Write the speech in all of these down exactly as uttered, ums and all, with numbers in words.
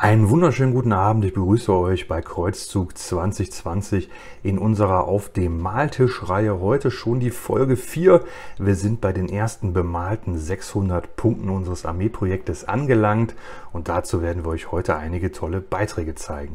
Einen wunderschönen guten Abend, ich begrüße euch bei Kreuzzug zwanzig zwanzig in unserer Auf dem Maltisch-Reihe. Heute schon die Folge vier. Wir sind bei den ersten bemalten sechshundert Punkten unseres Armeeprojektes angelangt und dazu werden wir euch heute einige tolle Beiträge zeigen.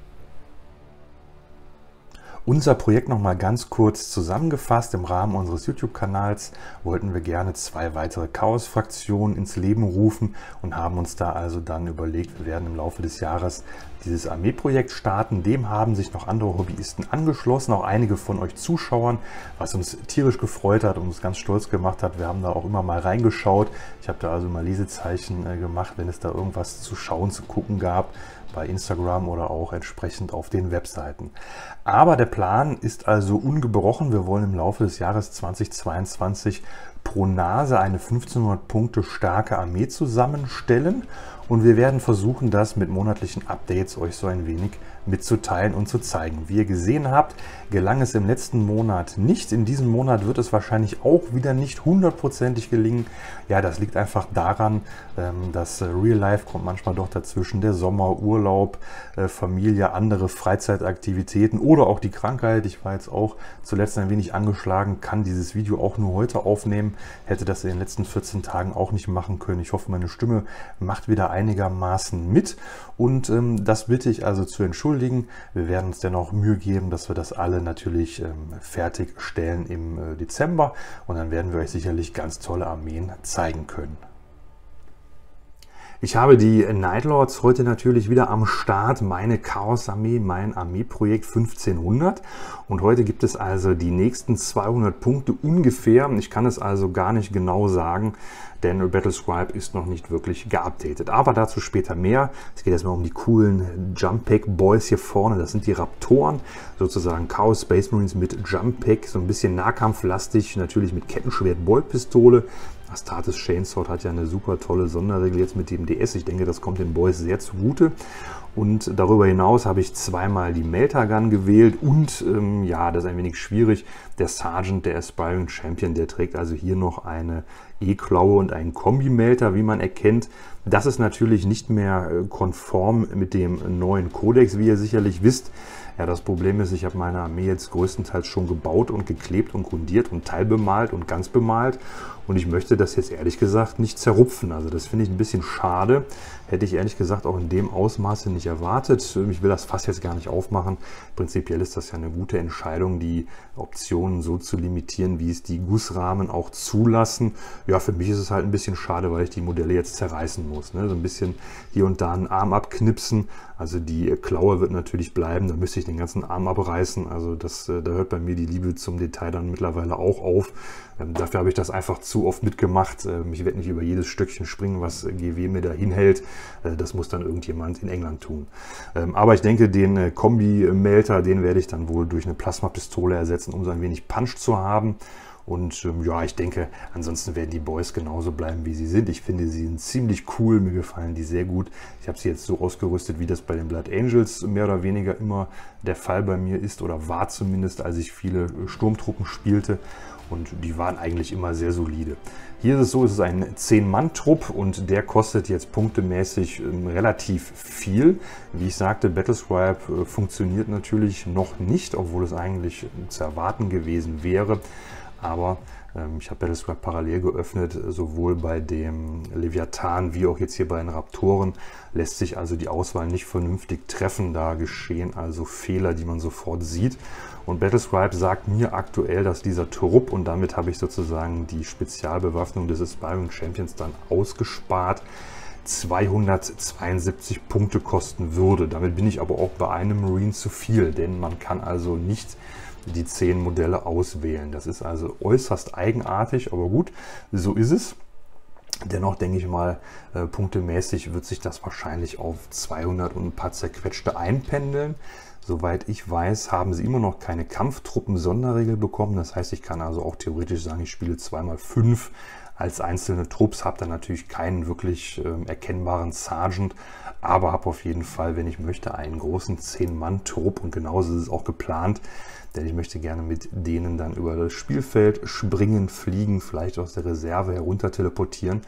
Unser Projekt noch mal ganz kurz zusammengefasst. Im Rahmen unseres YouTube-Kanals wollten wir gerne zwei weitere Chaos-Fraktionen ins Leben rufen und haben uns da also dann überlegt, wir werden im Laufe des Jahres dieses Armeeprojekt starten. Dem haben sich noch andere Hobbyisten angeschlossen, auch einige von euch Zuschauern, was uns tierisch gefreut hat und uns ganz stolz gemacht hat. Wir haben da auch immer mal reingeschaut. Ich habe da also mal Lesezeichen gemacht, wenn es da irgendwas zu schauen, zu gucken gab, bei Instagram oder auch entsprechend auf den Webseiten. Aber der Plan ist also ungebrochen. Wir wollen im Laufe des Jahres zweitausendzweiundzwanzig pro Nase eine fünfzehnhundert Punkte starke Armee zusammenstellen und wir werden versuchen, das mit monatlichen Updates euch so ein wenig mitzuteilen und zu zeigen. Wie ihr gesehen habt, gelang es im letzten Monat nicht. In diesem Monat wird es wahrscheinlich auch wieder nicht hundertprozentig gelingen. Ja, das liegt einfach daran, dass Real Life kommt manchmal doch dazwischen, der Sommer, Urlaub, Familie, andere Freizeitaktivitäten oder auch die Krankheit. Ich war jetzt auch zuletzt ein wenig angeschlagen, kann dieses Video auch nur heute aufnehmen, hätte das in den letzten vierzehn Tagen auch nicht machen können. Ich hoffe, meine Stimme macht wieder einigermaßen mit und ähm, das bitte ich also zu entschuldigen. Wir werden uns dennoch Mühe geben, dass wir das alle natürlich ähm, fertigstellen im äh, Dezember und dann werden wir euch sicherlich ganz tolle Armeen zeigen können. Ich habe die Nightlords heute natürlich wieder am Start, meine Chaos-Armee, mein Armeeprojekt fünfzehnhundert. Und heute gibt es also die nächsten zweihundert Punkte ungefähr. Ich kann es also gar nicht genau sagen, denn Battlescribe ist noch nicht wirklich geupdatet. Aber dazu später mehr. Es geht erstmal um die coolen Jump Pack Boys hier vorne. Das sind die Raptoren, sozusagen Chaos Space Marines mit Jump Pack, so ein bisschen nahkampflastig, natürlich mit Kettenschwert, Boltpistole. Astartes Chainsword hat ja eine super tolle Sonderregel jetzt mit dem D S. Ich denke, das kommt den Boys sehr zugute. Und darüber hinaus habe ich zweimal die Meltagun gewählt und ähm, ja, das ist ein wenig schwierig. Der Sergeant, der Aspiring Champion, der trägt also hier noch eine E-Klaue und einen Kombi-Melter, wie man erkennt. Das ist natürlich nicht mehr konform mit dem neuen Kodex, wie ihr sicherlich wisst. Ja, das Problem ist, ich habe meine Armee jetzt größtenteils schon gebaut und geklebt und grundiert und teilbemalt und ganz bemalt. Und ich möchte das jetzt ehrlich gesagt nicht zerrupfen. Also das finde ich ein bisschen schade. Hätte ich ehrlich gesagt auch in dem Ausmaße nicht erwartet. Ich will das Fass jetzt gar nicht aufmachen. Prinzipiell ist das ja eine gute Entscheidung, die Optionen so zu limitieren, wie es die Gussrahmen auch zulassen. Ja, für mich ist es halt ein bisschen schade, weil ich die Modelle jetzt zerreißen muss. Ne? So ein bisschen hier und da einen Arm abknipsen. Also die Klaue wird natürlich bleiben. Da müsste ich den ganzen Arm abreißen. Also das, da hört bei mir die Liebe zum Detail dann mittlerweile auch auf. Ähm, dafür habe ich das einfach zu oft mitgemacht. Ähm, ich werde nicht über jedes Stöckchen springen, was G W mir da hinhält. Äh, das muss dann irgendjemand in England tun. Ähm, aber ich denke, den äh, Kombi-Melter, den werde ich dann wohl durch eine Plasmapistole ersetzen, um so ein wenig Punch zu haben. Und ähm, ja, ich denke, ansonsten werden die Boys genauso bleiben, wie sie sind. Ich finde, sie sind ziemlich cool, mir gefallen die sehr gut. Ich habe sie jetzt so ausgerüstet, wie das bei den Blood Angels mehr oder weniger immer der Fall bei mir ist oder war zumindest, als ich viele Sturmtruppen spielte. Und die waren eigentlich immer sehr solide. Hier ist es so, es ist ein zehn Mann Trupp und der kostet jetzt punktemäßig ähm, relativ viel. Wie ich sagte, Battlescribe äh, funktioniert natürlich noch nicht, obwohl es eigentlich äh, zu erwarten gewesen wäre. Aber ähm, ich habe Battlescribe parallel geöffnet, sowohl bei dem Leviathan wie auch jetzt hier bei den Raptoren lässt sich also die Auswahl nicht vernünftig treffen. Da geschehen also Fehler, die man sofort sieht. Und Battlescribe sagt mir aktuell, dass dieser Trupp, und damit habe ich sozusagen die Spezialbewaffnung des Aspiring Champions dann ausgespart, zweihundertzweiundsiebzig Punkte kosten würde. Damit bin ich aber auch bei einem Marine zu viel, denn man kann also nicht die zehn Modelle auswählen. Das ist also äußerst eigenartig, aber gut, so ist es. Dennoch denke ich mal, äh, punktemäßig wird sich das wahrscheinlich auf zweihundert und ein paar zerquetschte einpendeln. Soweit ich weiß, haben sie immer noch keine Kampftruppen-Sonderregel bekommen. Das heißt, ich kann also auch theoretisch sagen, ich spiele zwei mal fünf als einzelne Trupps, habe dann natürlich keinen wirklich äh, erkennbaren Sergeant, aber habe auf jeden Fall, wenn ich möchte, einen großen zehn Mann Trupp und genauso ist es auch geplant, denn ich möchte gerne mit denen dann über das Spielfeld springen, fliegen, vielleicht aus der Reserve herunter teleportieren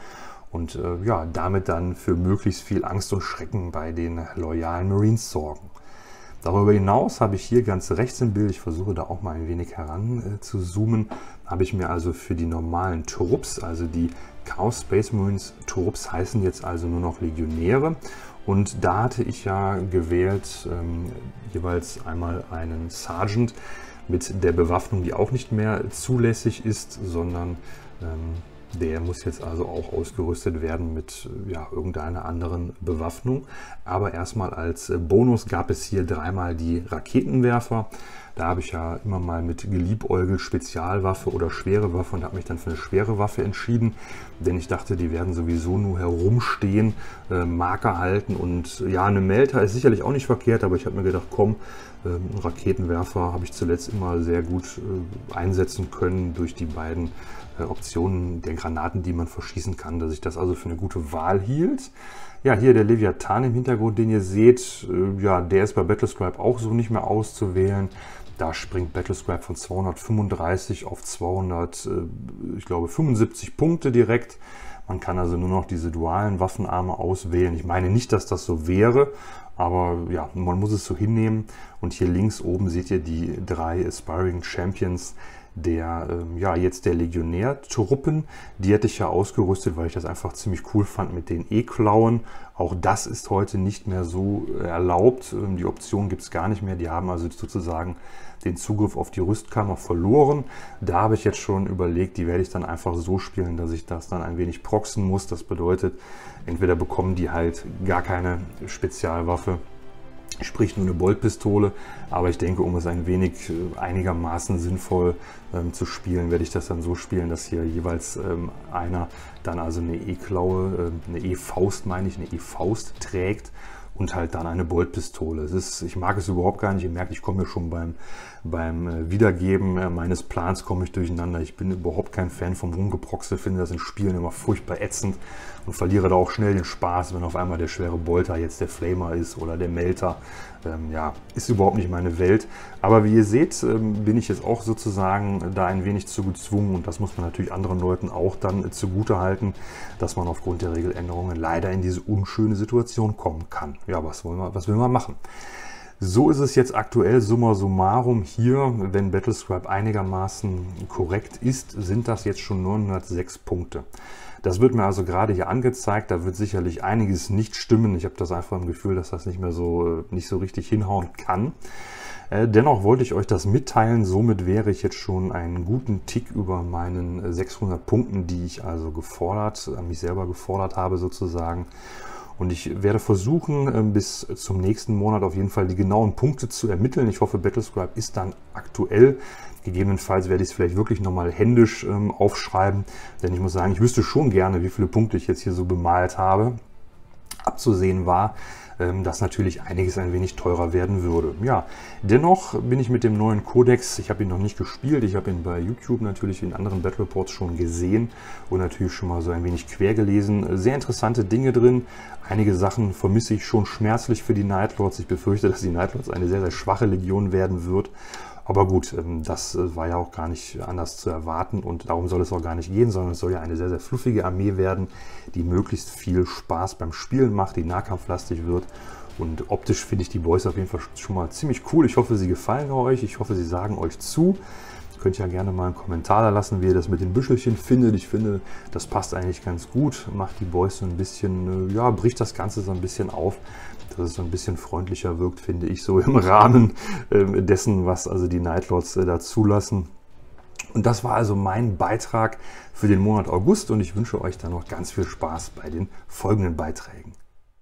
und äh, ja, damit dann für möglichst viel Angst und Schrecken bei den loyalen Marines sorgen. Darüber hinaus habe ich hier ganz rechts im Bild, ich versuche da auch mal ein wenig heran äh, zu zoomen, habe ich mir also für die normalen Trupps, also die Chaos Space Marines Trupps heißen jetzt also nur noch Legionäre, und da hatte ich ja gewählt ähm, jeweils einmal einen Sergeant mit der Bewaffnung, die auch nicht mehr zulässig ist, sondern ähm, der muss jetzt also auch ausgerüstet werden mit ja, irgendeiner anderen Bewaffnung. Aber erstmal als Bonus gab es hier dreimal die Raketenwerfer. Da habe ich ja immer mal mit geliebäugelt Spezialwaffe oder schwere Waffe und habe mich dann für eine schwere Waffe entschieden, denn ich dachte, die werden sowieso nur herumstehen, äh, Marker halten, und ja, eine Melter ist sicherlich auch nicht verkehrt, aber ich habe mir gedacht, komm, äh, einen Raketenwerfer habe ich zuletzt immer sehr gut äh, einsetzen können durch die beiden äh, Optionen der Granaten, die man verschießen kann, dass ich das also für eine gute Wahl hielt. Ja, hier der Leviathan im Hintergrund, den ihr seht, äh, ja, der ist bei Battlescribe auch so nicht mehr auszuwählen. Da springt Battlescribe von zweihundertfünfunddreißig auf zweihundert, äh, ich glaube, fünfundsiebzig Punkte direkt. Man kann also nur noch diese dualen Waffenarme auswählen. Ich meine nicht, dass das so wäre, aber ja, man muss es so hinnehmen. Und hier links oben seht ihr die drei Aspiring Champions der, ähm, ja, jetzt der Legionär-Truppen. Die hätte ich ja ausgerüstet, weil ich das einfach ziemlich cool fand mit den E-Klauen. Auch das ist heute nicht mehr so erlaubt. Ähm, die Option gibt es gar nicht mehr. Die haben also sozusagen den Zugriff auf die Rüstkammer verloren. Da habe ich jetzt schon überlegt, die werde ich dann einfach so spielen, dass ich das dann ein wenig proxen muss. Das bedeutet, entweder bekommen die halt gar keine Spezialwaffe, sprich nur eine Boltpistole, aber ich denke, um es ein wenig äh, einigermaßen sinnvoll ähm, zu spielen, werde ich das dann so spielen, dass hier jeweils ähm, einer dann also eine E-Klaue, äh, eine E-Faust meine ich, eine E-Faust trägt und halt dann eine Boltpistole. Es ist, ich mag es überhaupt gar nicht, ihr merkt, ich komme hier schon beim, beim äh, Wiedergeben äh, meines Plans komme ich durcheinander. Ich bin überhaupt kein Fan vom Rumgeproxe, finde das in Spielen immer furchtbar ätzend und verliere da auch schnell den Spaß, wenn auf einmal der schwere Bolter jetzt der Flamer ist oder der Melter. Ähm, ja, ist überhaupt nicht meine Welt. Aber wie ihr seht, ähm, bin ich jetzt auch sozusagen da ein wenig zu gezwungen, und das muss man natürlich anderen Leuten auch dann äh, zugute halten, dass man aufgrund der Regeländerungen leider in diese unschöne Situation kommen kann. Ja, was wollen wir, was will man machen? So ist es jetzt aktuell, summa summarum hier, wenn Battlescribe einigermaßen korrekt ist, sind das jetzt schon neunhundertsechs Punkte. Das wird mir also gerade hier angezeigt, da wird sicherlich einiges nicht stimmen. Ich habe das einfach im Gefühl, dass das nicht mehr so, nicht so richtig hinhauen kann. Äh, dennoch wollte ich euch das mitteilen, somit wäre ich jetzt schon einen guten Tick über meinen sechshundert Punkten, die ich also gefordert, an mich selber gefordert habe sozusagen. Und ich werde versuchen, bis zum nächsten Monat auf jeden Fall die genauen Punkte zu ermitteln. Ich hoffe, Battlescribe ist dann aktuell. Gegebenenfalls werde ich es vielleicht wirklich nochmal händisch ähm, aufschreiben. Denn ich muss sagen, ich wüsste schon gerne, wie viele Punkte ich jetzt hier so bemalt habe. Abzusehen war, ähm, dass natürlich einiges ein wenig teurer werden würde. Ja, dennoch bin ich mit dem neuen Codex, ich habe ihn noch nicht gespielt, ich habe ihn bei YouTube natürlich in anderen Battle Reports schon gesehen und natürlich schon mal so ein wenig quer gelesen. Sehr interessante Dinge drin. Einige Sachen vermisse ich schon schmerzlich für die Nightlords. Ich befürchte, dass die Nightlords eine sehr, sehr schwache Legion werden wird. Aber gut, das war ja auch gar nicht anders zu erwarten und darum soll es auch gar nicht gehen, sondern es soll ja eine sehr, sehr fluffige Armee werden, die möglichst viel Spaß beim Spielen macht, die nahkampflastig wird. Und optisch finde ich die Boys auf jeden Fall schon mal ziemlich cool. Ich hoffe, sie gefallen euch. Ich hoffe, sie sagen euch zu. Ihr könnt ja gerne mal einen Kommentar da lassen, wie ihr das mit den Büschelchen findet. Ich finde, das passt eigentlich ganz gut. Macht die Boys so ein bisschen, ja, bricht das Ganze so ein bisschen auf, dass es so ein bisschen freundlicher wirkt, finde ich, so im Rahmen äh, dessen, was also die Nightlords äh, da zulassen. Und das war also mein Beitrag für den Monat August und ich wünsche euch dann noch ganz viel Spaß bei den folgenden Beiträgen.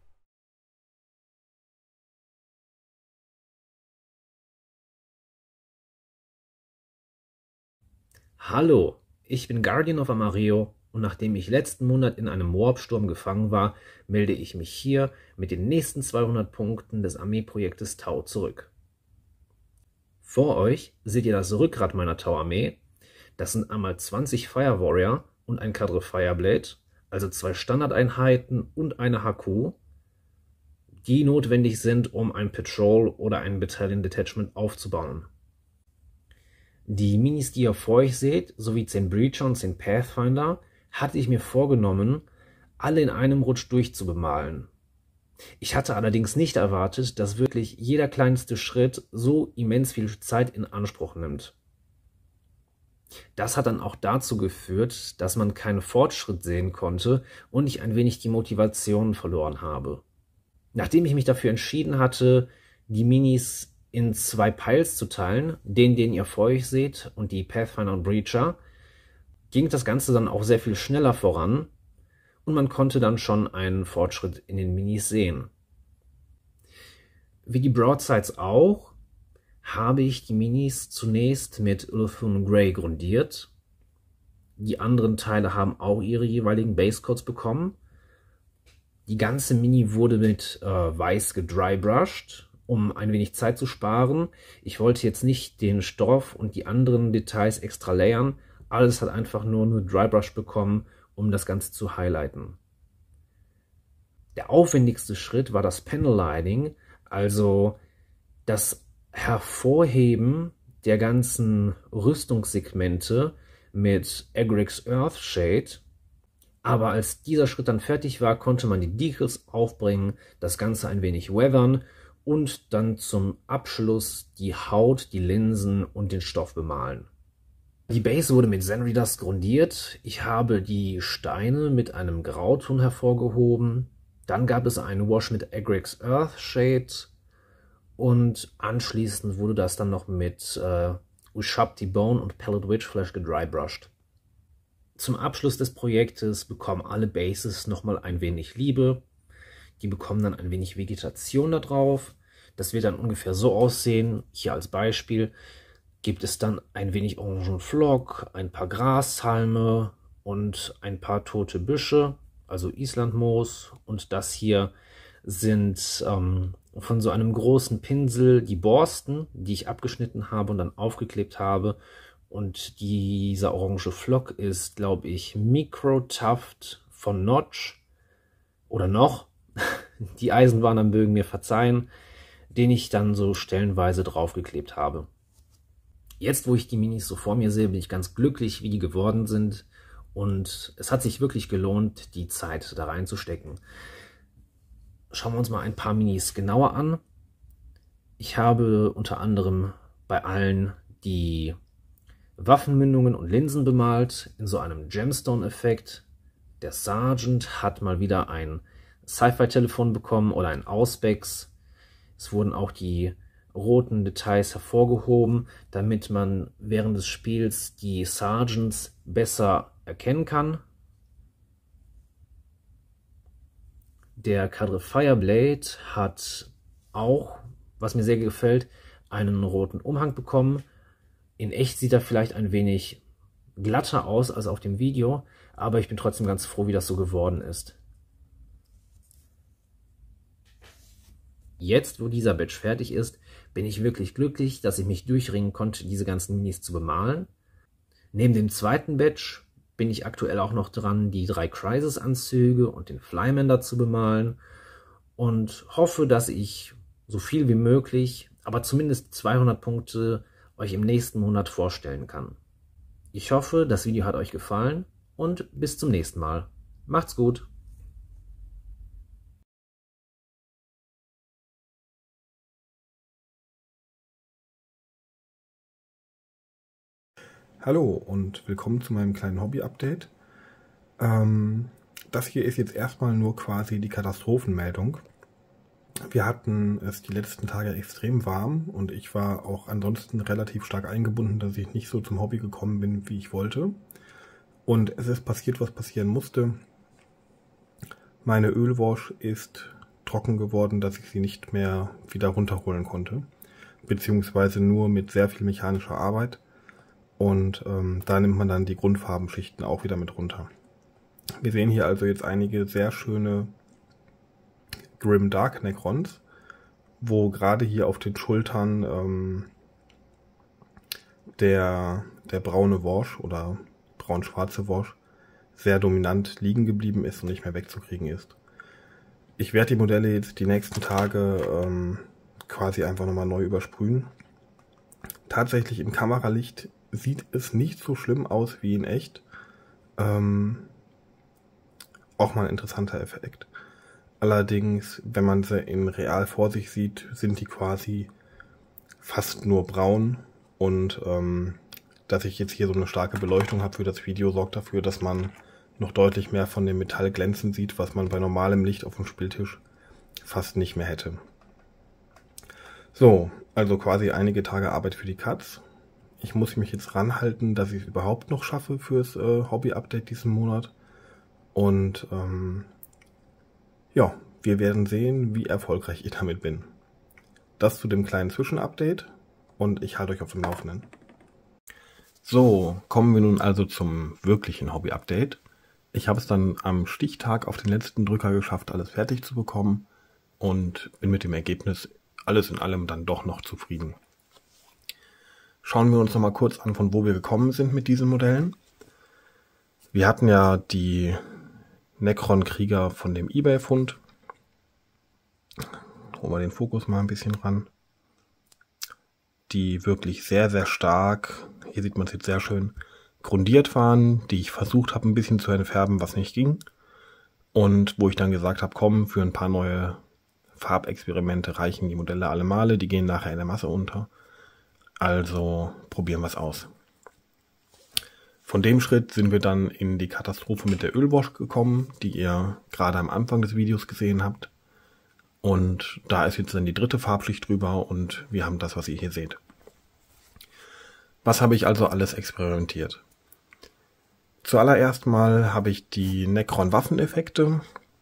Hallo, ich bin Guardian of Amarillo und nachdem ich letzten Monat in einem Warpsturm gefangen war, melde ich mich hier mit den nächsten zweihundert Punkten des Armeeprojektes Tau zurück. Vor euch seht ihr das Rückgrat meiner Tau-Armee. Das sind einmal zwanzig Fire Warrior und ein Cadre Fireblade, also zwei Standardeinheiten und eine H Q, die notwendig sind, um ein Patrol oder ein Battalion Detachment aufzubauen. Die Minis, die ihr vor euch seht, sowie zehn Breacher und zehn Pathfinder, hatte ich mir vorgenommen, alle in einem Rutsch durchzubemalen. Ich hatte allerdings nicht erwartet, dass wirklich jeder kleinste Schritt so immens viel Zeit in Anspruch nimmt. Das hat dann auch dazu geführt, dass man keinen Fortschritt sehen konnte und ich ein wenig die Motivation verloren habe. Nachdem ich mich dafür entschieden hatte, die Minis in zwei Piles zu teilen, den, den ihr vor euch seht, und die Pathfinder und Breacher, ging das Ganze dann auch sehr viel schneller voran und man konnte dann schon einen Fortschritt in den Minis sehen. Wie die Broadsides auch, habe ich die Minis zunächst mit Ulthuan Grey grundiert. Die anderen Teile haben auch ihre jeweiligen Basecoats bekommen. Die ganze Mini wurde mit äh, Weiß gedrybrushed, um ein wenig Zeit zu sparen. Ich wollte jetzt nicht den Stoff und die anderen Details extra layern. Alles hat einfach nur nur Drybrush bekommen, um das Ganze zu highlighten. Der aufwendigste Schritt war das Panel-Lining, also das Hervorheben der ganzen Rüstungssegmente mit Agrix Earthshade. Aber als dieser Schritt dann fertig war, konnte man die Decals aufbringen, das Ganze ein wenig weathern und dann zum Abschluss die Haut, die Linsen und den Stoff bemalen. Die Base wurde mit Zen Dust grundiert. Ich habe die Steine mit einem Grauton hervorgehoben. Dann gab es einen Wash mit Agrix Earthshade. Und anschließend wurde das dann noch mit äh, Ushabti Bone und Pallid Witchflesh gedrybrushed. Zum Abschluss des Projektes bekommen alle Bases nochmal ein wenig Liebe. Die bekommen dann ein wenig Vegetation da drauf. Das wird dann ungefähr so aussehen. Hier als Beispiel gibt es dann ein wenig Orangenflock, ein paar Grashalme und ein paar tote Büsche, also Islandmoos. Und das hier sind ähm, von so einem großen Pinsel die Borsten, die ich abgeschnitten habe und dann aufgeklebt habe. Und dieser orange Flock ist, glaube ich, Microtuft von Notch oder noch. Die Eisenbahner mögen mir verzeihen, den ich dann so stellenweise draufgeklebt habe. Jetzt, wo ich die Minis so vor mir sehe, bin ich ganz glücklich, wie die geworden sind. Und es hat sich wirklich gelohnt, die Zeit da reinzustecken. Schauen wir uns mal ein paar Minis genauer an. Ich habe unter anderem bei allen die Waffenmündungen und Linsen bemalt, in so einem Gemstone-Effekt. Der Sergeant hat mal wieder ein Sci-Fi-Telefon bekommen oder ein Auspex. Es wurden auch die roten Details hervorgehoben, damit man während des Spiels die Sergeants besser erkennen kann. Der Cadre Fireblade hat auch, was mir sehr gefällt, einen roten Umhang bekommen. In echt sieht er vielleicht ein wenig glatter aus als auf dem Video, aber ich bin trotzdem ganz froh, wie das so geworden ist. Jetzt, wo dieser Batch fertig ist, bin ich wirklich glücklich, dass ich mich durchringen konnte, diese ganzen Minis zu bemalen. Neben dem zweiten Batch bin ich aktuell auch noch dran, die drei Crisis-Anzüge und den Flymander zu bemalen und hoffe, dass ich so viel wie möglich, aber zumindest zweihundert Punkte euch im nächsten Monat vorstellen kann. Ich hoffe, das Video hat euch gefallen und bis zum nächsten Mal. Macht's gut! Hallo und willkommen zu meinem kleinen Hobby-Update. Ähm, das hier ist jetzt erstmal nur quasi die Katastrophenmeldung. Wir hatten es die letzten Tage extrem warm und ich war auch ansonsten relativ stark eingebunden, dass ich nicht so zum Hobby gekommen bin, wie ich wollte. Und es ist passiert, was passieren musste. Meine Ölwash ist trocken geworden, dass ich sie nicht mehr wieder runterholen konnte. Beziehungsweise nur mit sehr viel mechanischer Arbeit. Und ähm, da nimmt man dann die Grundfarbenschichten auch wieder mit runter. Wir sehen hier also jetzt einige sehr schöne Grim Dark Necrons, wo gerade hier auf den Schultern ähm, der, der braune Wash oder braun-schwarze Wash sehr dominant liegen geblieben ist und nicht mehr wegzukriegen ist. Ich werde die Modelle jetzt die nächsten Tage ähm, quasi einfach nochmal neu übersprühen. Tatsächlich im Kameralicht sieht es nicht so schlimm aus wie in echt. Ähm, auch mal ein interessanter Effekt. Allerdings, wenn man sie in real vor sich sieht, sind die quasi fast nur braun. Und ähm, dass ich jetzt hier so eine starke Beleuchtung habe für das Video, sorgt dafür, dass man noch deutlich mehr von dem Metall glänzen sieht, was man bei normalem Licht auf dem Spieltisch fast nicht mehr hätte. So, also quasi einige Tage Arbeit für die Katz. Ich muss mich jetzt ranhalten, dass ich es überhaupt noch schaffe fürs äh, Hobby-Update diesen Monat. Und ähm, ja, wir werden sehen, wie erfolgreich ich damit bin. Das zu dem kleinen Zwischenupdate und ich halte euch auf dem Laufenden. So, kommen wir nun also zum wirklichen Hobby-Update. Ich habe es dann am Stichtag auf den letzten Drücker geschafft, alles fertig zu bekommen und bin mit dem Ergebnis alles in allem dann doch noch zufrieden. Schauen wir uns noch mal kurz an, von wo wir gekommen sind mit diesen Modellen. Wir hatten ja die Necron-Krieger von dem eBay-Fund. Holen wir den Fokus mal ein bisschen ran. Die wirklich sehr, sehr stark, hier sieht man es jetzt sehr schön, grundiert waren, die ich versucht habe ein bisschen zu entfärben, was nicht ging. Und wo ich dann gesagt habe, komm, für ein paar neue Farbexperimente reichen die Modelle alle Male, die gehen nachher in der Masse unter. Also probieren wir es aus. Von dem Schritt sind wir dann in die Katastrophe mit der Ölwash gekommen, die ihr gerade am Anfang des Videos gesehen habt. Und da ist jetzt dann die dritte Farbschicht drüber und wir haben das, was ihr hier seht. Was habe ich also alles experimentiert? Zuallererst mal habe ich die Necron-Waffeneffekte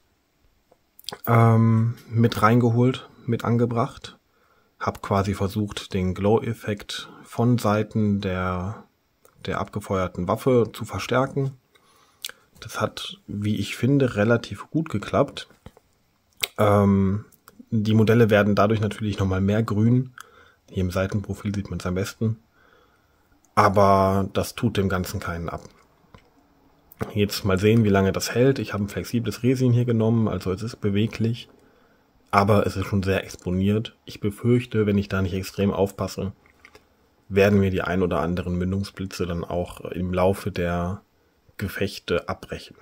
ähm, mit reingeholt, mit angebracht. Habe quasi versucht, den Glow-Effekt von Seiten der, der abgefeuerten Waffe zu verstärken. Das hat, wie ich finde, relativ gut geklappt. Ähm, die Modelle werden dadurch natürlich nochmal mehr grün. Hier im Seitenprofil sieht man es am besten. Aber das tut dem Ganzen keinen ab. Jetzt mal sehen, wie lange das hält. Ich habe ein flexibles Resin hier genommen, also es ist beweglich. Aber es ist schon sehr exponiert. Ich befürchte, wenn ich da nicht extrem aufpasse, werden mir die ein oder anderen Mündungsblitze dann auch im Laufe der Gefechte abbrechen.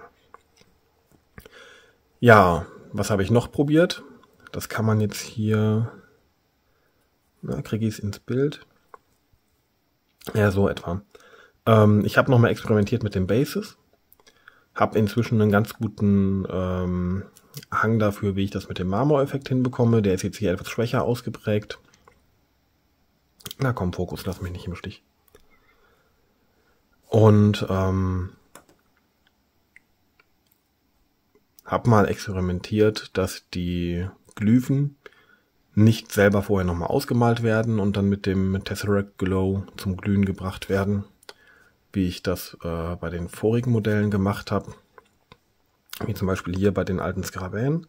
Ja, was habe ich noch probiert? Das kann man jetzt hier, na, kriege ich es ins Bild. Ja, so etwa. Ähm, ich habe nochmal experimentiert mit den Bases. Habe inzwischen einen ganz guten ähm, Hang dafür, wie ich das mit dem Marmor-Effekt hinbekomme. Der ist jetzt hier etwas schwächer ausgeprägt. Na komm, Fokus, lass mich nicht im Stich. Und ähm, habe mal experimentiert, dass die Glyphen nicht selber vorher nochmal ausgemalt werden und dann mit dem Tesseract Glow zum Glühen gebracht werden, wie ich das äh, bei den vorigen Modellen gemacht habe, wie zum Beispiel hier bei den alten Skarabäen.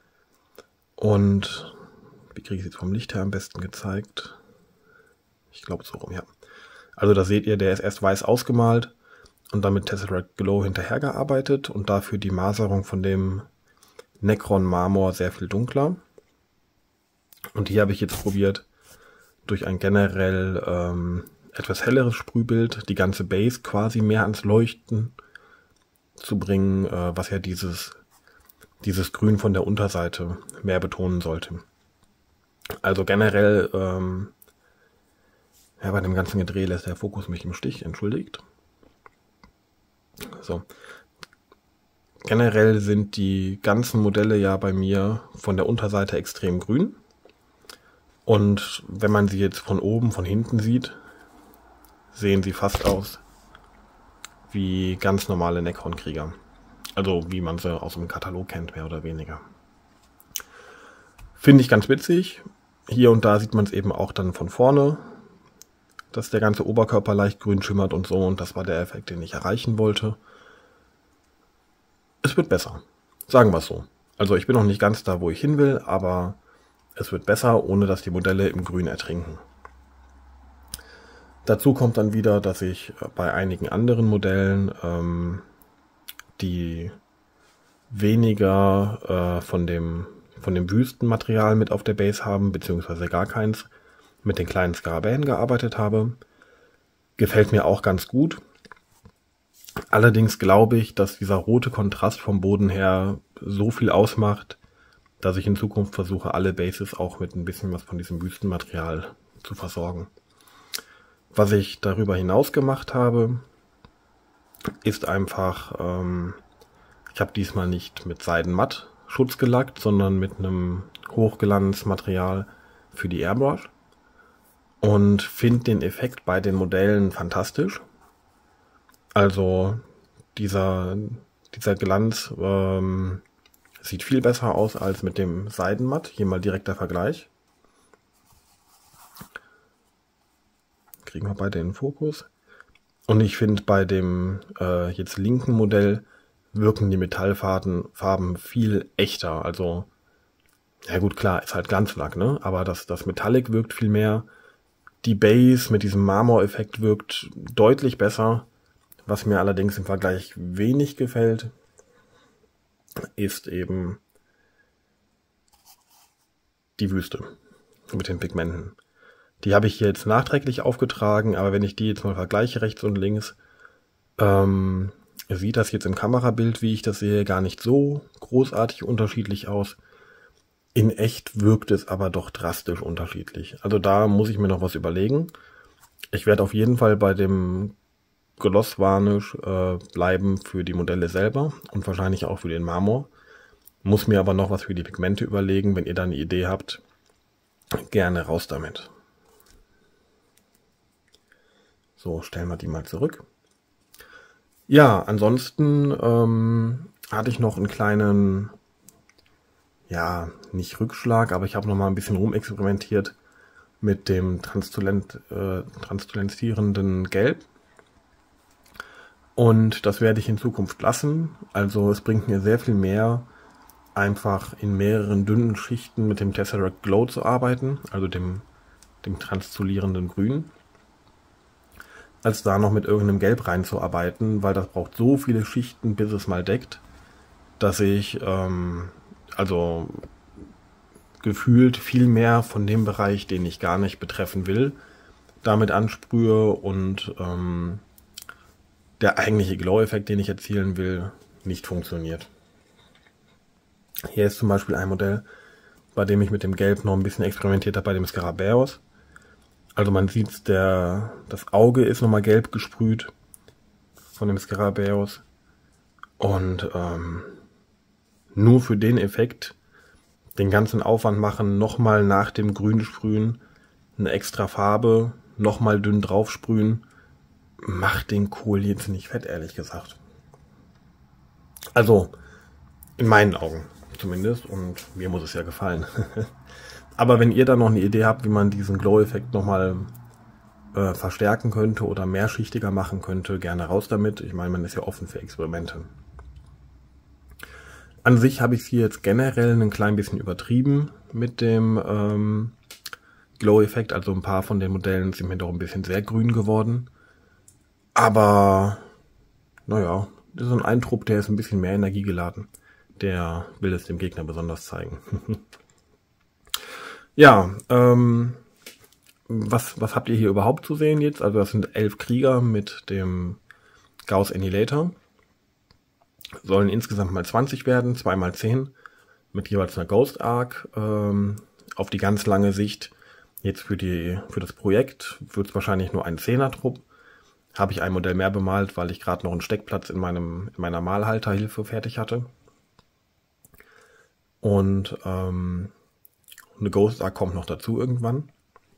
Und wie kriege ich es jetzt vom Licht her am besten gezeigt? Ich glaube so rum, ja. Also da seht ihr, der ist erst weiß ausgemalt und dann mit Tesseract Glow hinterhergearbeitet und dafür die Maserung von dem Necron Marmor sehr viel dunkler. Und hier habe ich jetzt probiert, durch ein generell ähm, etwas helleres Sprühbild die ganze Base quasi mehr ans Leuchten zu bringen, äh, was ja dieses, dieses Grün von der Unterseite mehr betonen sollte. Also generell, ähm, ja, bei dem ganzen Gedreh lässt der Fokus mich im Stich, entschuldigt. So. Generell sind die ganzen Modelle ja bei mir von der Unterseite extrem grün. Und wenn man sie jetzt von oben, von hinten sieht, sehen sie fast aus wie ganz normale Necron-Krieger. Also wie man sie aus dem Katalog kennt, mehr oder weniger. Finde ich ganz witzig. Hier und da sieht man es eben auch dann von vorne, dass der ganze Oberkörper leicht grün schimmert und so. Und das war der Effekt, den ich erreichen wollte. Es wird besser. Sagen wir es so. Also ich bin noch nicht ganz da, wo ich hin will, aber es wird besser, ohne dass die Modelle im Grün ertrinken. Dazu kommt dann wieder, dass ich bei einigen anderen Modellen, ähm, die weniger äh, von dem, von dem Wüstenmaterial mit auf der Base haben, beziehungsweise gar keins, mit den kleinen Skarabäen gearbeitet habe. Gefällt mir auch ganz gut. Allerdings glaube ich, dass dieser rote Kontrast vom Boden her so viel ausmacht, dass ich in Zukunft versuche, alle Bases auch mit ein bisschen was von diesem Wüstenmaterial zu versorgen. Was ich darüber hinaus gemacht habe, ist einfach, ähm, ich habe diesmal nicht mit Seidenmatt Schutz gelackt, sondern mit einem Hochglanzmaterial für die Airbrush und finde den Effekt bei den Modellen fantastisch. Also dieser, dieser Glanz ähm, sieht viel besser aus als mit dem Seidenmatt. Hier mal direkter Vergleich. Kriegen wir beide in den Fokus. Und ich finde, bei dem äh, jetzt linken Modell wirken die Metallfarben Farben viel echter. Also, ja gut, klar, ist halt Glanzlack, ne? Aber das, das Metallic wirkt viel mehr. Die Base mit diesem Marmoreffekt wirkt deutlich besser. Was mir allerdings im Vergleich wenig gefällt, ist eben die Wüste mit den Pigmenten. Die habe ich hier jetzt nachträglich aufgetragen, aber wenn ich die jetzt mal vergleiche, rechts und links, ähm, sieht das jetzt im Kamerabild, wie ich das sehe, gar nicht so großartig unterschiedlich aus. In echt wirkt es aber doch drastisch unterschiedlich. Also da muss ich mir noch was überlegen. Ich werde auf jeden Fall bei dem Gloss Varnish äh, bleiben für die Modelle selber und wahrscheinlich auch für den Marmor. Muss mir aber noch was für die Pigmente überlegen. Wenn ihr da eine Idee habt, gerne raus damit. So, stellen wir die mal zurück. Ja, ansonsten ähm, hatte ich noch einen kleinen, ja, nicht Rückschlag, aber ich habe noch mal ein bisschen rumexperimentiert mit dem Translucent, äh, transluzenzierenden Gelb. Und das werde ich in Zukunft lassen. Also es bringt mir sehr viel mehr, einfach in mehreren dünnen Schichten mit dem Tesseract Glow zu arbeiten, also dem, dem transzolierenden Grün, als da noch mit irgendeinem Gelb reinzuarbeiten, weil das braucht so viele Schichten, bis es mal deckt, dass ich ähm, also gefühlt viel mehr von dem Bereich, den ich gar nicht betreffen will, damit ansprühe und ähm, der eigentliche Glow-Effekt, den ich erzielen will, nicht funktioniert. Hier ist zum Beispiel ein Modell, bei dem ich mit dem Gelb noch ein bisschen experimentiert habe, bei dem Scarabäus. Also man sieht, der, das Auge ist nochmal gelb gesprüht von dem Scarabäus. Und ähm, nur für den Effekt den ganzen Aufwand machen, nochmal nach dem Grün sprühen, eine extra Farbe, nochmal dünn drauf sprühen, macht den Kohl jetzt nicht fett, ehrlich gesagt. Also, in meinen Augen zumindest, und mir muss es ja gefallen. Aber wenn ihr da noch eine Idee habt, wie man diesen Glow-Effekt nochmal äh, verstärken könnte oder mehrschichtiger machen könnte, gerne raus damit. Ich meine, man ist ja offen für Experimente. An sich habe ich es hier jetzt generell ein klein bisschen übertrieben mit dem ähm, Glow-Effekt. Also ein paar von den Modellen sind mir doch ein bisschen sehr grün geworden. Aber, naja, das ist ein Eintrupp, der ist ein bisschen mehr Energie geladen. Der will es dem Gegner besonders zeigen. Ja, ähm, was, was habt ihr hier überhaupt zu sehen jetzt? Also das sind elf Krieger mit dem Gauss Annihilator. Sollen insgesamt mal zwanzig werden, zwei mal zehn, mit jeweils einer Ghost Arc. Ähm, auf die ganz lange Sicht, jetzt für, die, für das Projekt, wird es wahrscheinlich nur ein Zehner-Trupp. Habe ich ein Modell mehr bemalt, weil ich gerade noch einen Steckplatz in, meinem, in meiner Malhalterhilfe fertig hatte. Und ähm, eine Ghost Arc kommt noch dazu irgendwann.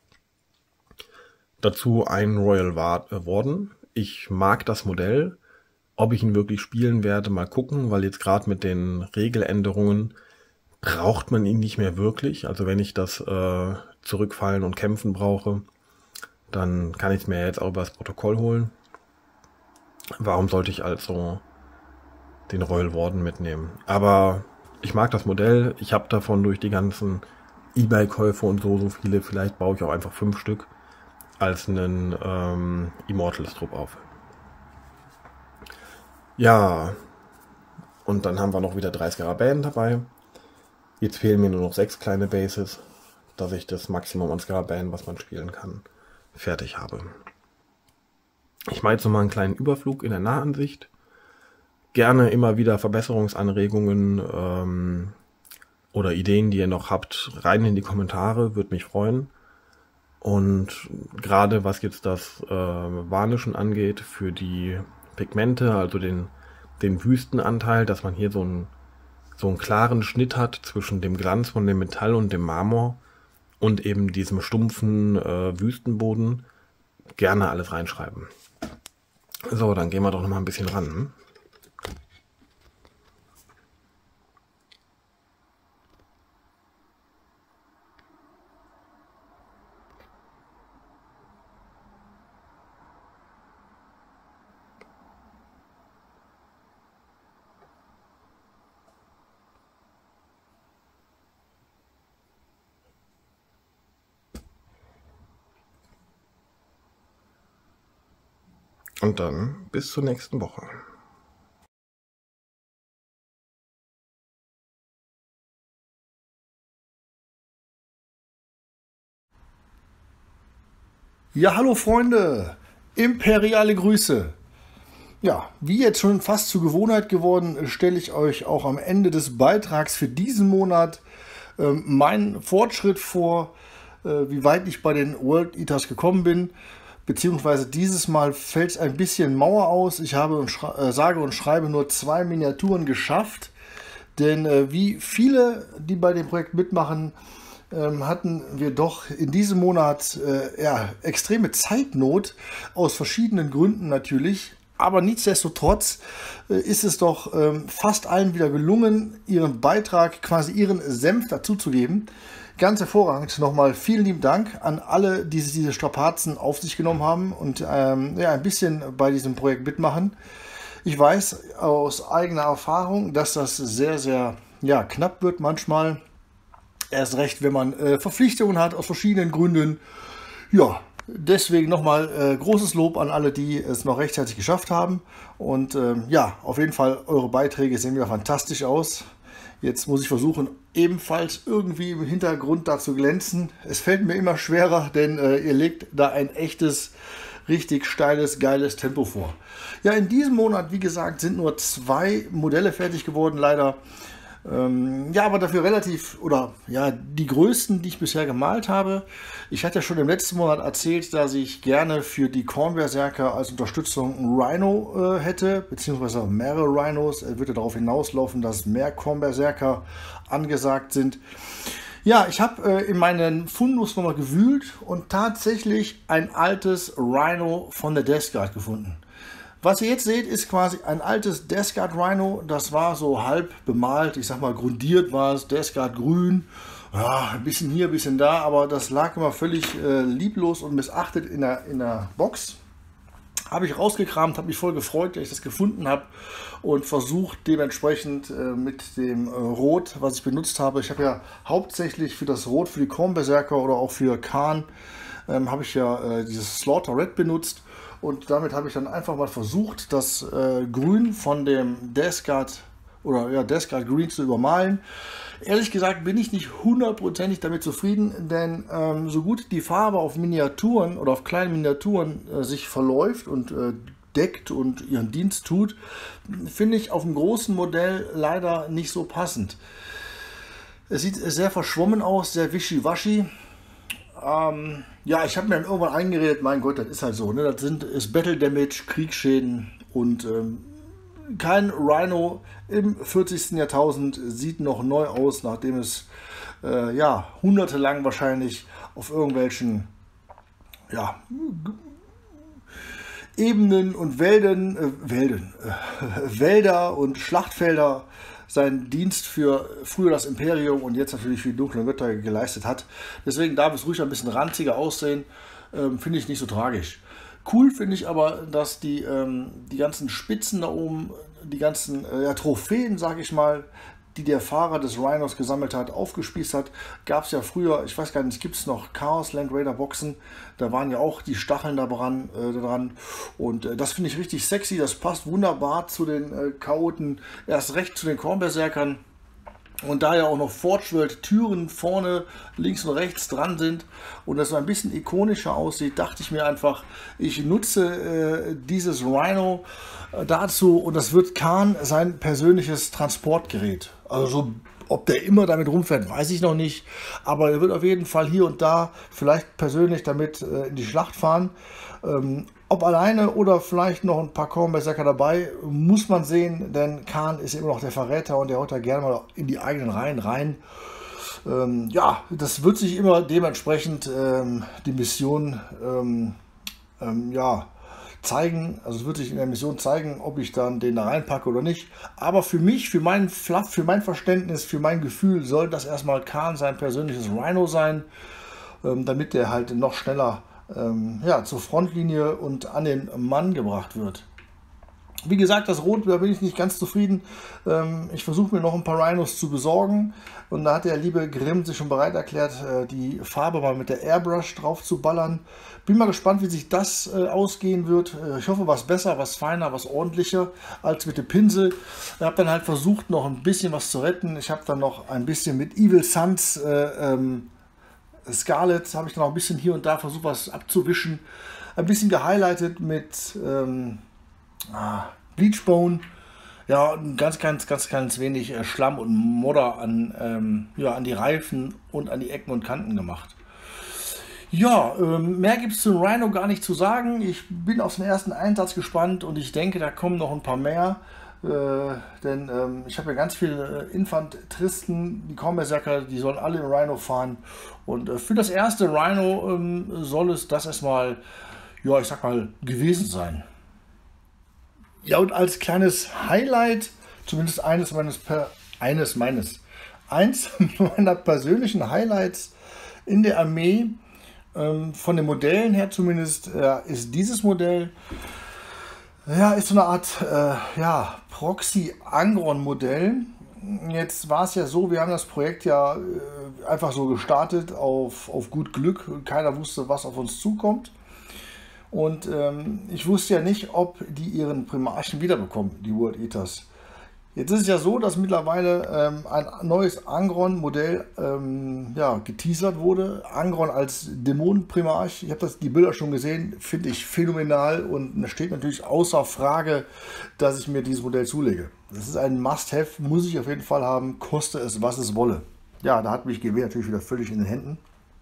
Dazu ein Royal Warden. Ich mag das Modell. Ob ich ihn wirklich spielen werde, mal gucken, weil jetzt gerade mit den Regeländerungen braucht man ihn nicht mehr wirklich. Also wenn ich das äh, Zurückfallen und Kämpfen brauche, dann kann ich es mir jetzt auch über das Protokoll holen. Warum sollte ich also den Royal Warden mitnehmen? Aber ich mag das Modell. Ich habe davon durch die ganzen eBay-Käufe und so, so viele. Vielleicht baue ich auch einfach fünf Stück als einen ähm, Immortals-Trupp auf. Ja, und dann haben wir noch wieder drei Skarabäen dabei. Jetzt fehlen mir nur noch sechs kleine Bases, dass ich das Maximum an Skarabäen, was man spielen kann, fertig habe. Ich mache jetzt nochmal einen kleinen Überflug in der Nahansicht. Gerne immer wieder Verbesserungsanregungen ähm, oder Ideen, die ihr noch habt, rein in die Kommentare, würde mich freuen. Und gerade was jetzt das äh, Varnischen angeht, für die Pigmente, also den, den Wüstenanteil, dass man hier so einen, so einen klaren Schnitt hat zwischen dem Glanz von dem Metall und dem Marmor und eben diesem stumpfen äh, Wüstenboden, gerne alles reinschreiben. So, dann gehen wir doch noch mal ein bisschen ran. Und dann bis zur nächsten Woche. Ja, hallo Freunde, imperiale Grüße. Ja, wie jetzt schon fast zur Gewohnheit geworden, stelle ich euch auch am Ende des Beitrags für diesen Monat äh, meinen Fortschritt vor, äh, wie weit ich bei den World Eaters gekommen bin. Beziehungsweise dieses Mal fällt es ein bisschen Mauer aus. Ich habe und äh, sage und schreibe nur zwei Miniaturen geschafft. Denn äh, wie viele, die bei dem Projekt mitmachen, ähm, hatten wir doch in diesem Monat äh, ja, extreme Zeitnot. Aus verschiedenen Gründen natürlich. Aber nichtsdestotrotz äh, ist es doch äh, fast allen wieder gelungen, ihren Beitrag, quasi ihren Senf dazuzugeben. Ganz hervorragend. Nochmal vielen lieben Dank an alle, die diese Strapazen auf sich genommen haben und ähm, ja, ein bisschen bei diesem Projekt mitmachen. Ich weiß aus eigener Erfahrung, dass das sehr, sehr ja, knapp wird manchmal. Erst recht, wenn man äh, Verpflichtungen hat aus verschiedenen Gründen. Ja, deswegen nochmal äh, großes Lob an alle, die es noch rechtzeitig geschafft haben. Und ähm, ja, auf jeden Fall, eure Beiträge sehen wieder fantastisch aus. Jetzt muss ich versuchen, ebenfalls irgendwie im Hintergrund da zu glänzen. Es fällt mir immer schwerer, denn äh, ihr legt da ein echtes, richtig steiles, geiles Tempo vor. Ja, in diesem Monat, wie gesagt, sind nur zwei Modelle fertig geworden, leider. Ähm, ja, aber dafür relativ, oder ja, die größten, die ich bisher gemalt habe. Ich hatte ja schon im letzten Monat erzählt, dass ich gerne für die Kornberserker als Unterstützung einen Rhino äh, hätte, beziehungsweise mehrere Rhinos. Er würde darauf hinauslaufen, dass mehr Kornberserker angesagt sind. Ja, ich habe äh, in meinen Fundus nochmal gewühlt und tatsächlich ein altes Rhino von der Death Guard gefunden. Was ihr jetzt seht, ist quasi ein altes Death Guard Rhino. Das war so halb bemalt, ich sag mal grundiert war es, Death Guard grün. Ja, ein bisschen hier, ein bisschen da, aber das lag immer völlig äh, lieblos und missachtet in der, in der Box. Habe ich rausgekramt, habe mich voll gefreut, dass ich das gefunden habe und versucht dementsprechend äh, mit dem äh, Rot, was ich benutzt habe. Ich habe ja hauptsächlich für das Rot, für die Kornberserker oder auch für Khan, ähm, habe ich ja äh, dieses Slaughter Red benutzt. Und damit habe ich dann einfach mal versucht, das äh, Grün von dem Death Guard oder ja, Death Guard Green zu übermalen. Ehrlich gesagt bin ich nicht hundertprozentig damit zufrieden, denn ähm, so gut die Farbe auf Miniaturen oder auf kleinen Miniaturen äh, sich verläuft und äh, deckt und ihren Dienst tut, finde ich auf dem großen Modell leider nicht so passend. Es sieht sehr verschwommen aus, sehr wischiwaschi. Ähm, ja, ich habe mir dann irgendwann eingeredet, mein Gott, das ist halt so, ne? Das sind ist Battle Damage, Kriegsschäden und ähm, kein Rhino im vierzigsten Jahrtausend sieht noch neu aus, nachdem es äh, ja hundertelang wahrscheinlich auf irgendwelchen ja, Ebenen und Wäldern, äh, Wäldern, äh, Wälder und Schlachtfelder seinen Dienst für früher das Imperium und jetzt natürlich für die dunklen Götter geleistet hat. Deswegen darf es ruhig ein bisschen ranziger aussehen, ähm, finde ich nicht so tragisch. Cool finde ich aber, dass die, ähm, die ganzen Spitzen da oben, die ganzen äh, ja, Trophäen, sage ich mal, die der Fahrer des Rhinos gesammelt hat, aufgespießt hat. Gab es ja früher, ich weiß gar nicht, gibt es noch Chaos Land Raider Boxen, da waren ja auch die Stacheln da dran, äh, dran. Und äh, das finde ich richtig sexy, das passt wunderbar zu den äh, Chaoten, erst recht zu den Kornberserkern. Und da ja auch noch Forge World Türen vorne links und rechts dran sind und das so ein bisschen ikonischer aussieht, dachte ich mir einfach, ich nutze äh, dieses Rhino äh, dazu und das wird Khan sein persönliches Transportgerät. Also so, ob der immer damit rumfährt, weiß ich noch nicht, aber er wird auf jeden Fall hier und da vielleicht persönlich damit äh, in die Schlacht fahren. Ähm, Ob alleine oder vielleicht noch ein paar Kornberserker dabei, muss man sehen, denn Khan ist immer noch der Verräter und der haut da gerne mal in die eigenen Reihen rein. Ähm, ja, das wird sich immer dementsprechend ähm, die Mission ähm, ähm, ja, zeigen. Also es wird sich in der Mission zeigen, ob ich dann den da reinpacke oder nicht. Aber für mich, für meinen Fluff, für mein Verständnis, für mein Gefühl soll das erstmal Khan sein persönliches Rhino sein, ähm, damit der halt noch schneller Ähm, ja, zur Frontlinie und an den Mann gebracht wird. Wie gesagt, das Rot, da bin ich nicht ganz zufrieden. Ähm, ich versuche mir noch ein paar Rhinos zu besorgen und da hat der liebe Grimm sich schon bereit erklärt, äh, die Farbe mal mit der Airbrush drauf zu ballern. Bin mal gespannt, wie sich das äh, ausgehen wird. Äh, ich hoffe, was besser, was feiner, was ordentlicher als mit dem Pinsel. Ich habe dann halt versucht, noch ein bisschen was zu retten. Ich habe dann noch ein bisschen mit Evil Suns äh, ähm, Scarlet habe ich dann auch ein bisschen hier und da versucht, was abzuwischen. Ein bisschen gehighlightet mit ähm, ah, Bleachbone. Ja, und ganz, ganz, ganz, ganz wenig äh, Schlamm und Modder an, ähm, ja, an die Reifen und an die Ecken und Kanten gemacht. Ja, ähm, mehr gibt es zum Rhino gar nicht zu sagen. Ich bin auf den ersten Einsatz gespannt und ich denke, da kommen noch ein paar mehr. Äh, denn ähm, ich habe ja ganz viele äh, Infanteristen, die Kornberserker, die sollen alle im Rhino fahren. Und äh, für das erste Rhino ähm, soll es das erstmal, ja, ich sag mal, gewesen sein. Ja, und als kleines Highlight, zumindest eines meines, per, eines meines, eins meiner persönlichen Highlights in der Armee, ähm, von den Modellen her zumindest, äh, ist dieses Modell. Ja, ist so eine Art äh, ja, Proxy-Angron-Modell. Jetzt war es ja so, wir haben das Projekt ja äh, einfach so gestartet auf, auf gut Glück. Keiner wusste, was auf uns zukommt. Und ähm, ich wusste ja nicht, ob die ihren Primarchen wiederbekommen, die World Eaters. Jetzt ist es ja so, dass mittlerweile ähm, ein neues Angron-Modell ähm, ja, geteasert wurde. Angron als Dämonenprimarch. Ich habe die Bilder schon gesehen, finde ich phänomenal und es steht natürlich außer Frage, dass ich mir dieses Modell zulege. Das ist ein Must-Have, muss ich auf jeden Fall haben, koste es, was es wolle. Ja, da hat mich G W natürlich wieder völlig in den Händen.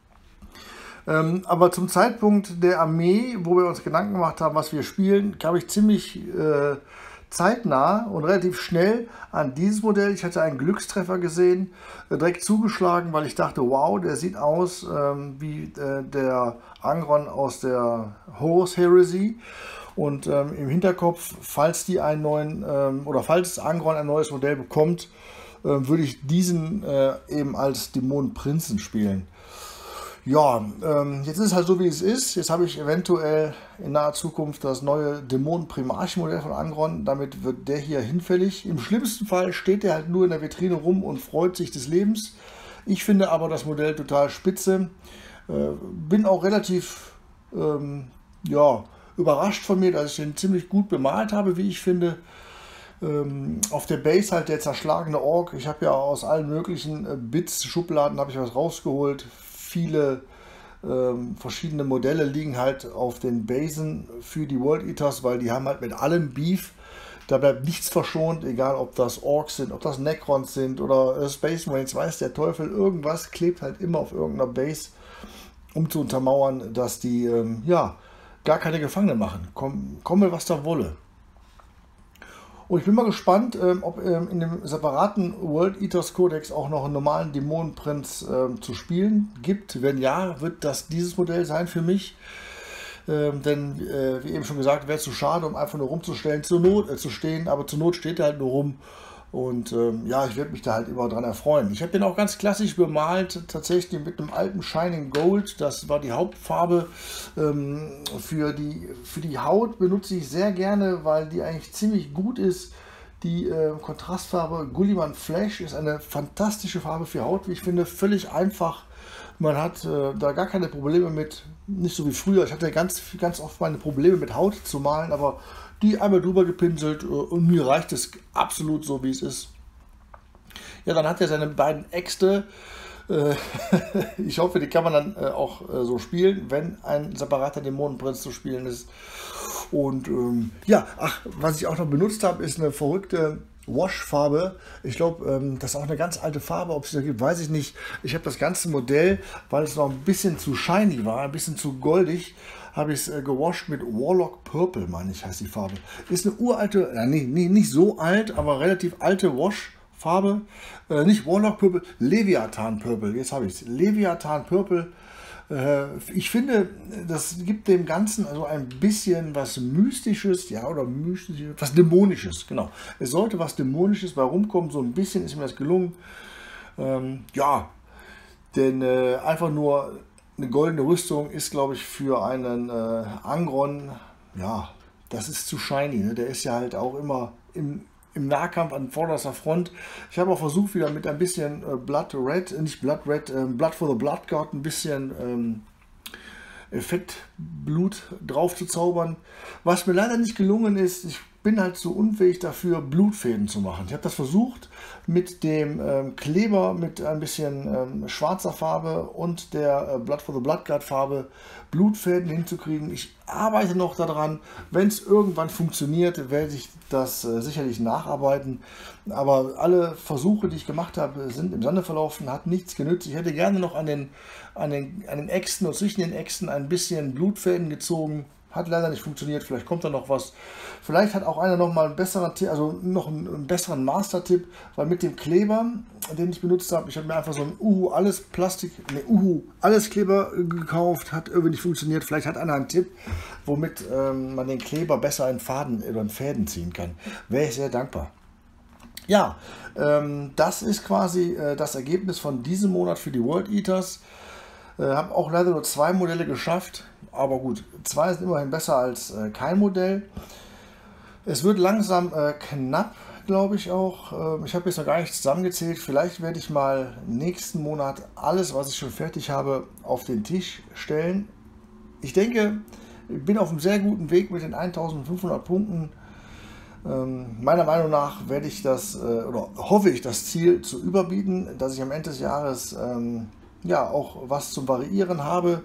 Ähm, aber zum Zeitpunkt der Armee, wo wir uns Gedanken gemacht haben, was wir spielen, kam ich ziemlich äh, zeitnah und relativ schnell an dieses Modell. Ich hatte einen Glückstreffer gesehen, äh, direkt zugeschlagen, weil ich dachte, wow, der sieht aus ähm, wie äh, der Angron aus der Horus Heresy. Und ähm, im Hinterkopf, falls die einen neuen ähm, oder falls Angron ein neues Modell bekommt, äh, würde ich diesen äh, eben als Dämonenprinzen spielen. Ja, ähm, jetzt ist es halt so, wie es ist. Jetzt habe ich eventuell in naher Zukunft das neue Dämonen-Primarchen-Modell von Angron. Damit wird der hier hinfällig. Im schlimmsten Fall steht der halt nur in der Vitrine rum und freut sich des Lebens. Ich finde aber das Modell total spitze. Äh, bin auch relativ ähm, ja, überrascht von mir, dass ich den ziemlich gut bemalt habe, wie ich finde. Ähm, auf der Base halt der zerschlagene Ork. Ich habe ja aus allen möglichen äh, Bits, Schubladen habe ich was rausgeholt. Viele ähm, verschiedene Modelle liegen halt auf den Basen für die World Eaters, weil die haben halt mit allem Beef. Da bleibt nichts verschont, egal ob das Orks sind, ob das Necrons sind oder äh, Space Marines, weiß der Teufel, irgendwas klebt halt immer auf irgendeiner Base, um zu untermauern, dass die ähm, ja, gar keine Gefangenen machen. Komm, komme was da wolle. Und ich bin mal gespannt, ähm, ob ähm, in dem separaten World Eaters Codex auch noch einen normalen Dämonenprinz ähm, zu spielen gibt. Wenn ja, wird das dieses Modell sein für mich. Ähm, denn, äh, wie eben schon gesagt, wäre es zu schade, um einfach nur rumzustellen, zur Not äh, zu stehen. Aber zur Not steht er halt nur rum. Und ähm, ja, ich werde mich da halt immer dran erfreuen. Ich habe den auch ganz klassisch bemalt, tatsächlich mit einem alten Shining Gold. Das war die Hauptfarbe. Ähm, für, die, für die Haut benutze ich sehr gerne, weil die eigentlich ziemlich gut ist. Die äh, Kontrastfarbe Gulliman Flash ist eine fantastische Farbe für Haut, wie ich finde. Völlig einfach. Man hat äh, da gar keine Probleme mit, nicht so wie früher. Ich hatte ganz, ganz oft meine Probleme mit Haut zu malen, aber die einmal drüber gepinselt und mir reicht es absolut so, wie es ist. Ja, dann hat er seine beiden Äxte. Äh, ich hoffe, die kann man dann äh, auch äh, so spielen, wenn ein separater Dämonenprinz zu spielen ist. Und ähm, ja, ach, was ich auch noch benutzt habe, ist eine verrückte Wash-Farbe. Ich glaube, ähm, das ist auch eine ganz alte Farbe. Ob es da gibt, weiß ich nicht. Ich habe das ganze Modell, weil es noch ein bisschen zu shiny war, ein bisschen zu goldig, habe ich es äh, gewascht mit Warlock Purple, meine ich, heißt die Farbe. Ist eine uralte, äh, nee, nee, nicht so alt, aber relativ alte Wash-Farbe. Äh, nicht Warlock Purple, Leviathan Purple. Jetzt habe ich es. Leviathan Purple. Ich finde, das gibt dem Ganzen also ein bisschen was Mystisches, ja, oder Mystisches, was Dämonisches, genau. Es sollte was Dämonisches bei rumkommen, so ein bisschen ist mir das gelungen. Ähm, ja, denn äh, einfach nur eine goldene Rüstung ist, glaube ich, für einen äh, Angron, ja, das ist zu shiny, ne? Der ist ja halt auch immer im im Nahkampf an vorderster Front. Ich habe auch versucht, wieder mit ein bisschen äh, Blood Red, nicht Blood Red, äh, Blood for the Blood God, ein bisschen ähm, Effektblut drauf zu zaubern. Was mir leider nicht gelungen ist, ich bin halt so unfähig dafür, Blutfäden zu machen. Ich habe das versucht mit dem ähm, Kleber, mit ein bisschen ähm, schwarzer Farbe und der äh, Blood for the Blood God Farbe Blutfäden hinzukriegen. Ich arbeite noch daran. Wenn es irgendwann funktioniert, werde ich das äh, sicherlich nacharbeiten. Aber alle Versuche, die ich gemacht habe, sind im Sande verlaufen, hat nichts genützt. Ich hätte gerne noch an den, an den, an den Äxten und zwischen den Äxten ein bisschen Blutfäden gezogen. Hat leider nicht funktioniert. Vielleicht kommt da noch was. Vielleicht hat auch einer noch mal einen besseren, also noch einen, einen besseren Master-Tipp, weil mit dem Kleber, den ich benutzt habe, ich habe mir einfach so ein Uhu alles Plastik, ne Uhu alles Kleber gekauft, hat irgendwie nicht funktioniert. Vielleicht hat einer einen Tipp, womit ähm, man den Kleber besser in Faden oder in Fäden ziehen kann. Wäre ich sehr dankbar. Ja, ähm, das ist quasi äh, das Ergebnis von diesem Monat für die World Eaters. Äh, habe auch leider nur zwei Modelle geschafft. Aber gut, zwei sind immerhin besser als äh, kein Modell. Es wird langsam äh, knapp, glaube ich auch. Äh, ich habe jetzt noch gar nicht zusammengezählt. Vielleicht werde ich mal nächsten Monat alles, was ich schon fertig habe, auf den Tisch stellen. Ich denke, ich bin auf einem sehr guten Weg mit den eintausendfünfhundert Punkten. Ähm, meiner Meinung nach werde ich das, äh, oder hoffe ich, das Ziel zu überbieten, dass ich am Ende des Jahres ähm, ja auch was zum Variieren habe.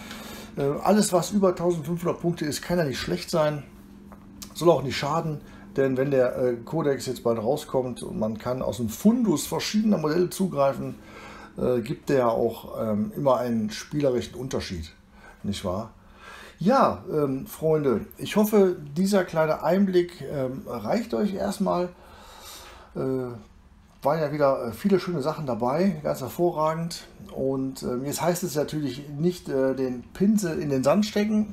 Alles, was über eintausendfünfhundert Punkte ist, kann ja nicht schlecht sein, soll auch nicht schaden, denn wenn der äh, Codex jetzt bald rauskommt und man kann aus dem Fundus verschiedener Modelle zugreifen, äh, gibt der auch ähm, immer einen spielerischen Unterschied, nicht wahr? Ja, ähm, Freunde, ich hoffe, dieser kleine Einblick ähm, reicht euch erstmal. Äh, waren ja wieder viele schöne Sachen dabei, ganz hervorragend. Und äh, jetzt heißt es natürlich nicht äh, den Pinsel in den Sand stecken,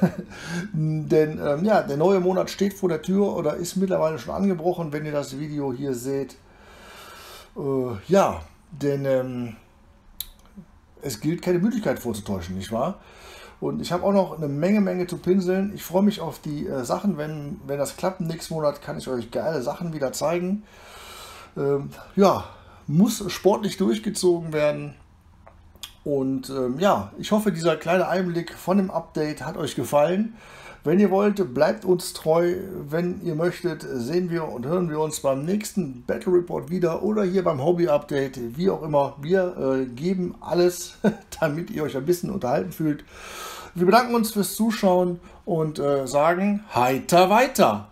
denn ähm, ja, der neue Monat steht vor der Tür oder ist mittlerweile schon angebrochen, wenn ihr das Video hier seht. Äh, ja, denn ähm, es gilt, keine Müdigkeit vorzutäuschen, nicht wahr? Und ich habe auch noch eine Menge, Menge zu pinseln. Ich freue mich auf die äh, Sachen, wenn, wenn das klappt. Nächsten Monat kann ich euch geile Sachen wieder zeigen. Ähm, ja, muss sportlich durchgezogen werden. Und ähm, ja, ich hoffe, dieser kleine Einblick von dem Update hat euch gefallen. Wenn ihr wollt, bleibt uns treu. Wenn ihr möchtet, sehen wir und hören wir uns beim nächsten Battle Report wieder oder hier beim Hobby Update, wie auch immer. Wir äh, geben alles, damit ihr euch ein bisschen unterhalten fühlt. Wir bedanken uns fürs Zuschauen und äh, sagen, heiter weiter!